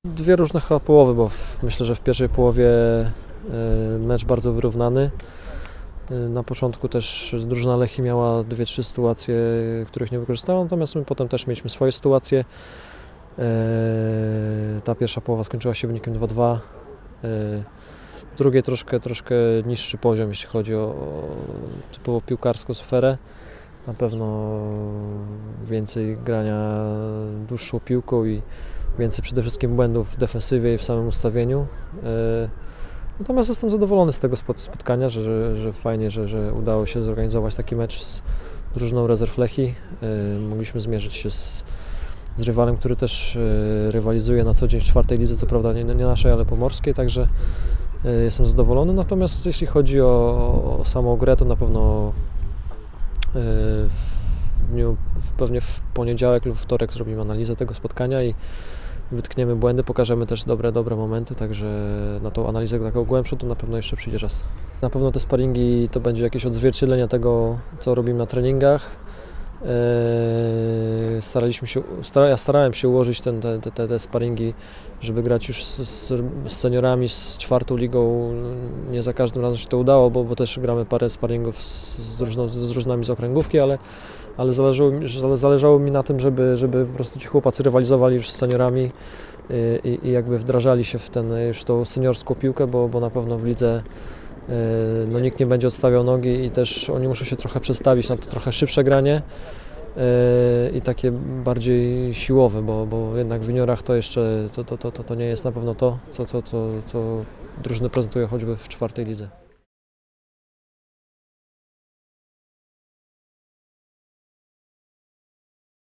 Dwie różne chyba połowy, bo myślę, że w pierwszej połowie mecz bardzo wyrównany. Na początku też drużyna Lechii miała 2-3 sytuacje, których nie wykorzystała, natomiast my potem też mieliśmy swoje sytuacje. Ta pierwsza połowa skończyła się wynikiem 2-2. W drugiej troszkę niższy poziom, jeśli chodzi o typowo piłkarską sferę. Na pewno więcej grania dłuższą piłką i więcej przede wszystkim błędów w defensywie i w samym ustawieniu. Natomiast jestem zadowolony z tego spotkania, że fajnie, że udało się zorganizować taki mecz z drużyną rezerw Lechii. Mogliśmy zmierzyć się z rywalem, który też rywalizuje na co dzień w czwartej lidze, co prawda nie naszej, ale pomorskiej, także jestem zadowolony. Natomiast jeśli chodzi o samą grę, to na pewno pewnie w poniedziałek lub wtorek zrobimy analizę tego spotkania i wytkniemy błędy, pokażemy też dobre momenty, także na tą analizę taką głębszą to na pewno jeszcze przyjdzie czas. Na pewno te sparingi to będzie jakieś odzwierciedlenie tego, co robimy na treningach. Ja starałem się ułożyć te sparingi, żeby grać już z seniorami, z czwartą ligą. Nie za każdym razem się to udało, bo też gramy parę sparingów z drużynami z okręgówki, ale zależało mi na tym, żeby po prostu ci chłopacy rywalizowali już z seniorami i jakby wdrażali się już tą seniorską piłkę, bo na pewno w lidze nikt nie będzie odstawiał nogi i też oni muszą się trochę przestawić na to trochę szybsze granie i takie bardziej siłowe, bo jednak w juniorach to jeszcze to nie jest na pewno to, co drużyny prezentują choćby w czwartej lidze.